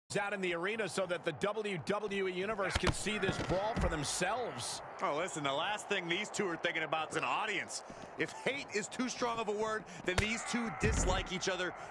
out in the arena so that the WWE Universe can see this brawl for themselves. Oh, listen, the last thing these two are thinking about is an audience. If hate is too strong of a word, then these two dislike each other